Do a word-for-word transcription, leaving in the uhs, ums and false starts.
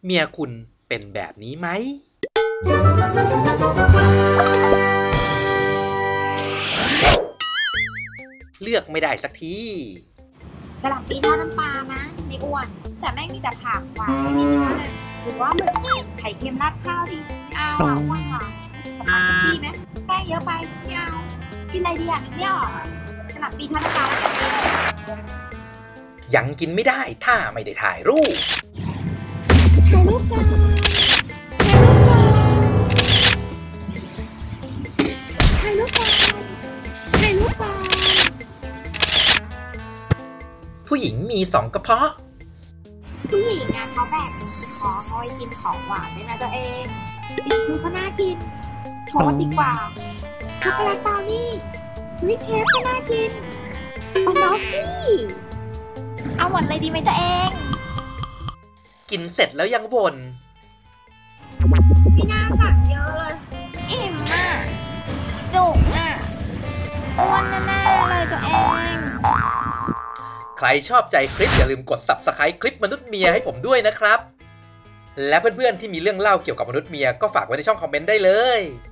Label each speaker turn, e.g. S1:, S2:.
S1: เมียคุณเป็นแบบนี้ไหมเลือกไม่ได้สักที
S2: กะหล่ำปีทอดน้ำปลานะไม่อ้วนแต่แม่งมีแต่ผักหวานไม่มีเนื้อเลยหรือว่าเหมือนไข่เค็มราดข้าวดิเอาอ่ะอ้วนค่ะสปาเกตตี้ไหมแป้งเยอะไปไม่เอากินอะไรดีอ่ะนึกไม่ออกกะหล่ำปีทอดน้ำปลา
S1: ยังกินไม่ได้ถ้าไม่ได้ถ่ายรูป
S2: ถ่ายรูปกันถ่ายรูปกันถ่ายรูปกัน
S1: ผู้หญิงมีสองกระเพาะ
S2: ผู้หญิงอ่ะเขาแบ่งขอเขาไปกินของหวานด้วยนะตัวเองบิงซูก็น่ากินโทษดีกว่าช็อกโกแลตบราวนี่วิเค้กก็น่ากินบานอฟฟี่เอาหมดเลยดีไหมตัวเอง
S1: กินเสร็จแล้วยังบ่น
S2: พี่น่าสั่งเยอะเลยอิ่มอ่ะจุกอ่ะอ้วนแน่ๆเลยตัวเอง
S1: ใครชอบใจคลิปอย่าลืมกด ซับสไครบ์ คลิปมนุษย์เมียให้ผมด้วยนะครับและเพื่อนๆที่มีเรื่องเล่าเกี่ยวกับมนุษย์เมียก็ฝากไว้ในช่องคอมเมนต์ได้เลย